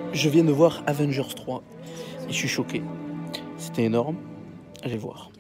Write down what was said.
Je viens de voir Avengers 3 et je suis choqué. C'était énorme. Allez voir.